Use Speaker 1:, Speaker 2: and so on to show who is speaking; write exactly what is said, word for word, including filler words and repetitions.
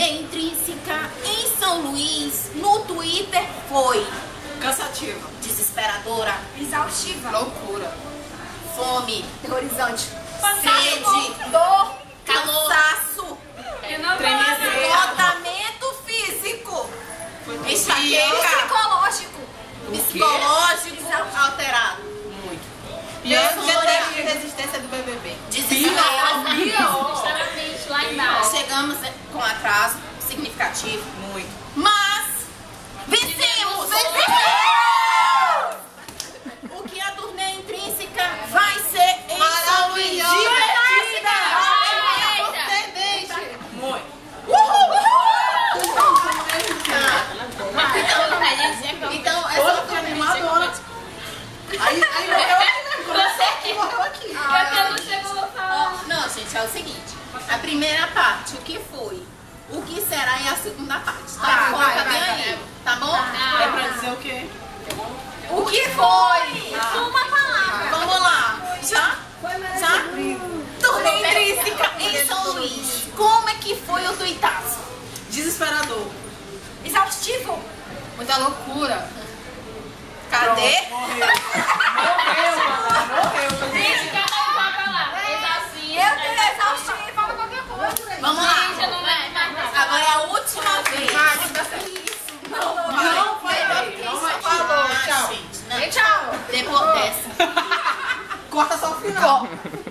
Speaker 1: turnê intrínseca em São Luís, no Twitter, foi
Speaker 2: cansativa,
Speaker 1: desesperadora,
Speaker 3: exaustiva,
Speaker 2: loucura,
Speaker 1: fome,
Speaker 3: terrorizante,
Speaker 1: sede,
Speaker 3: dor,
Speaker 1: calor, cansaço, esgotamento físico, enxaqueca,
Speaker 3: psicológico,
Speaker 1: psicológico alterado.
Speaker 2: muito.
Speaker 1: E eu
Speaker 2: Porque teve resistência do B B B.
Speaker 1: Desesperador.
Speaker 4: Extremamente lá embaixo.
Speaker 1: Chegamos com atraso significativo,
Speaker 2: Muito.
Speaker 1: mas vencemos! O que a turnê intrínseca vai ser em São Luís?
Speaker 2: Divertida!
Speaker 1: Surpreendente!
Speaker 2: Muito.
Speaker 1: Então, essa
Speaker 2: Toda foi animadora. Aí, aí morreu aqui, começou aqui, morreu aqui.
Speaker 4: Eu não chegou a falar.
Speaker 1: Não, gente, é o seguinte. A primeira parte, o que foi? O que será em a segunda parte? Tá,
Speaker 2: Tá,
Speaker 1: foca
Speaker 2: vai,
Speaker 1: bem
Speaker 2: vai,
Speaker 1: aí, tá bom?
Speaker 2: É pra dizer o quê?
Speaker 1: O que foi?
Speaker 3: uma palavra.
Speaker 1: Vamos lá. Já? Já? Turnê intrínseca em São Luís. Como é que foi o tuitaço?
Speaker 2: Desesperador.
Speaker 3: Exaustivo,
Speaker 1: Muita loucura. Cadê?
Speaker 2: Morreu. Morreu, mano. Morreu.
Speaker 4: Gente, cada um vai falar. Exaustivo.
Speaker 3: eu tenho exaustivo, fala qualquer coisa.
Speaker 1: Vamos lá.
Speaker 4: Gente, eu não vai mais.
Speaker 1: Agora é a última vez. Isso. Não vai.
Speaker 2: Não vai. Não vai. Falou, tchau.
Speaker 1: Gente, não.
Speaker 3: E tchau.
Speaker 1: Depois dessa.
Speaker 2: Corta só o final.